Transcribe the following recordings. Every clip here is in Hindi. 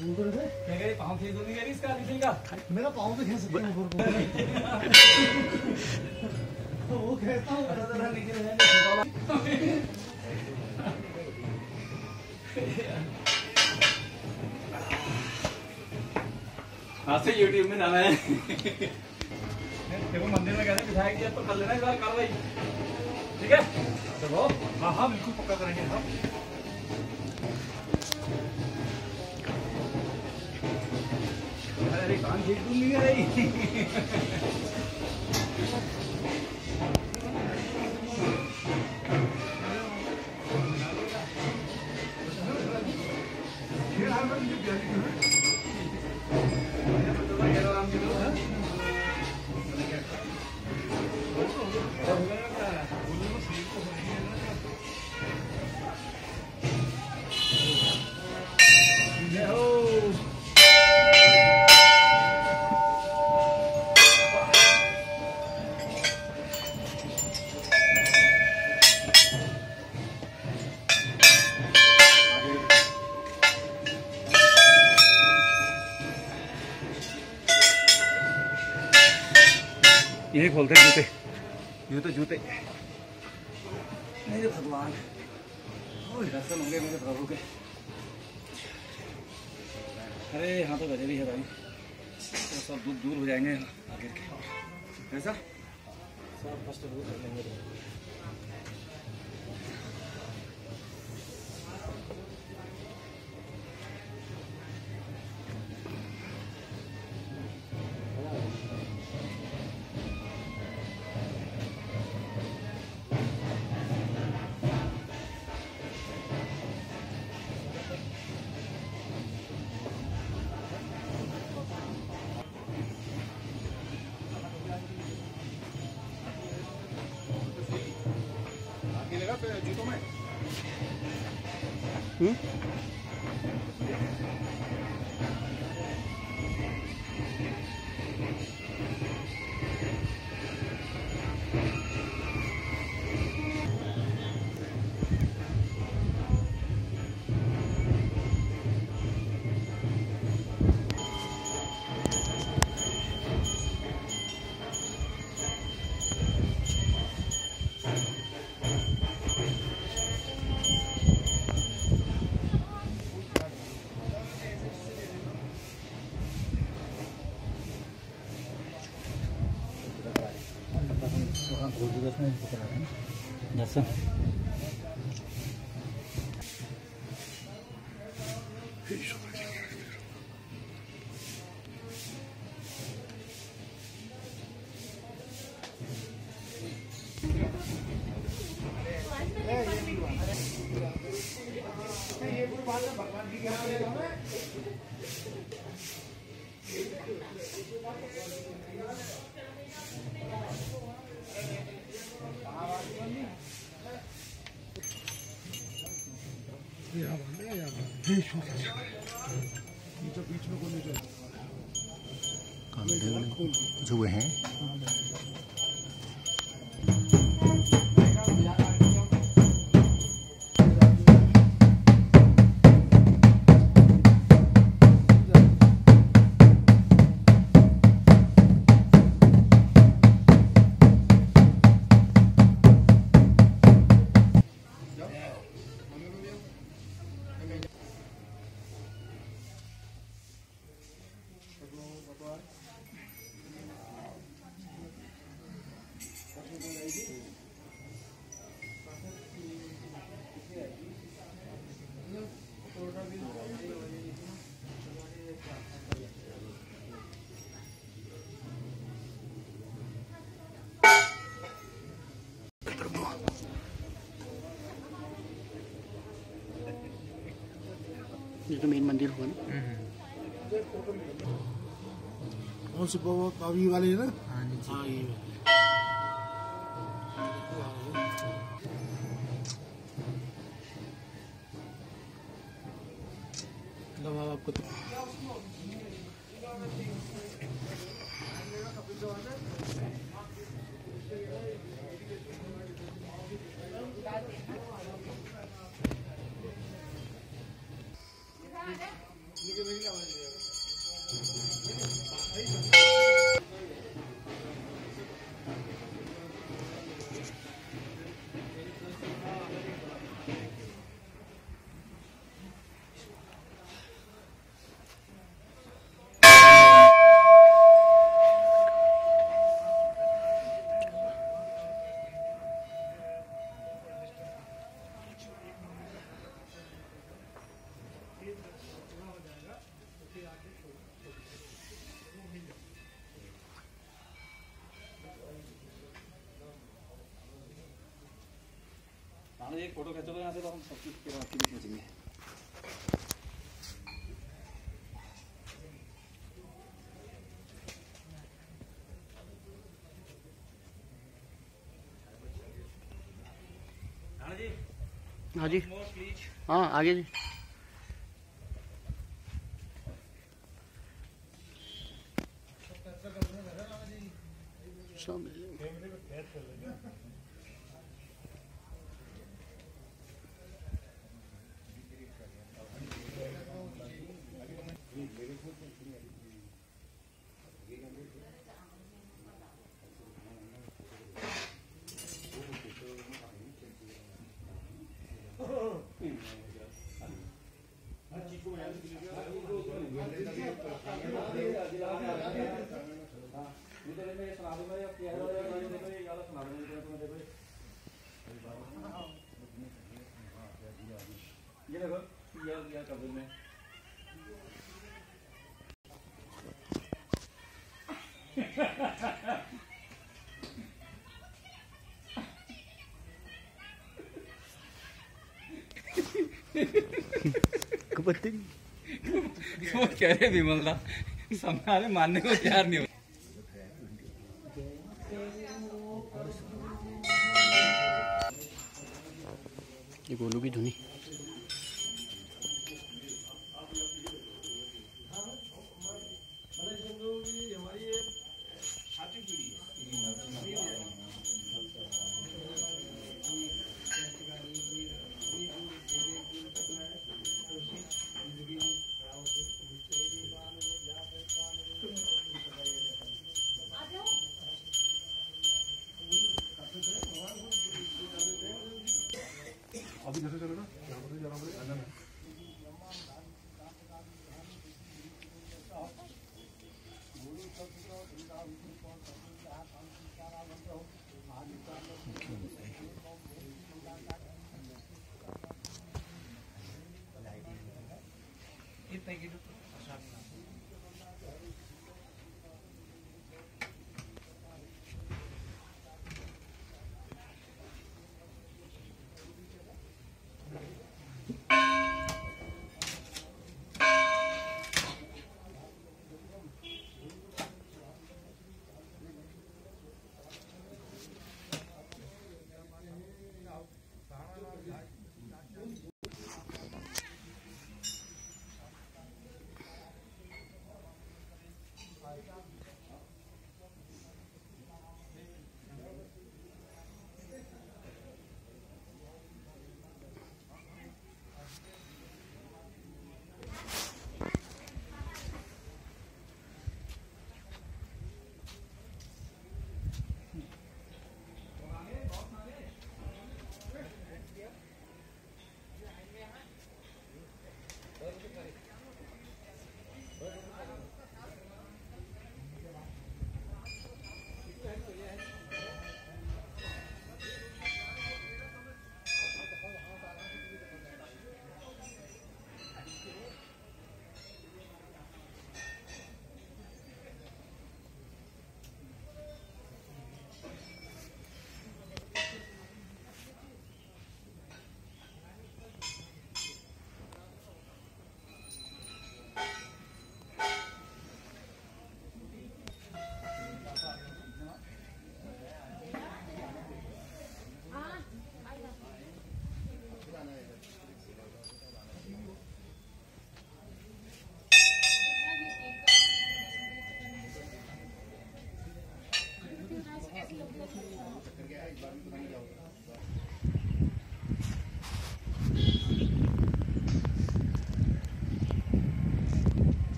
पाँव खींच दूंगी इसका दिखेगा। मेरा पाँव तो खींच सकते हैं ऊपर को। वो खींचता हूँ आज से YouTube में डाला है। देखो मंदिर में कहते विधायक जी तो कर लेना इस बार कार्रवाई, ठीक है? चलो हाँ हाँ बिल्कुल पक्का करेंगे हम। अरे कान खींच दूंगी अरे। यही खोलते हैं जूते, जूते जूते मेरे भगवान, दर्शन होंगे मेरे प्रभु के। अरे यहाँ तो गजब ही है भाई, तो सब दूर दूर हो जाएंगे आगे के, ऐसा सब कष्ट दूर कर लेंगे। जूतों में दर्शन भगवान जी बीच में जो हैं ये तो मेन मंदिर हुआ ना। कौन से पावी वाले है ना? हाँ ये आपको तो ये जी एक फोटो खींचोगे यहाँ से तो हम सब चीज़ के आपके लिए खींचेंगे। हाँ जी, हाँ आगे जी। ये देखो यार कर दूँ मैं। वो कह रहे विमल दा सामने मानने को तैयार नहीं हो। ये गोलू की धुनी अभी जैसे चलेगा यहाँ पर जाना पड़ेगा।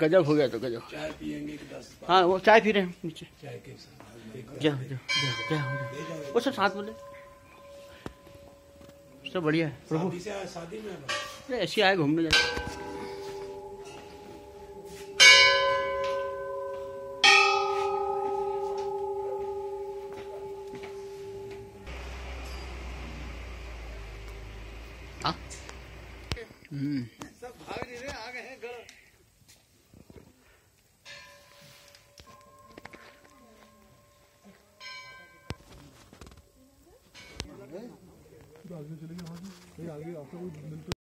गजब हो गया तो गजब। चाय पियेंगे कि 10? हाँ वो चाय पी रहे हैं नीचे। चाय के साथ जाओ जाओ जाओ जाओ, वो सब साथ बोले, सब बढ़िया है प्रभु। शादी से आया, शादी में आया। ऐसे आए घूमने जाए। हाँ सब भाग नहीं रहे, आ गए हैं घर। आगे चले गए, आगे आपका कोई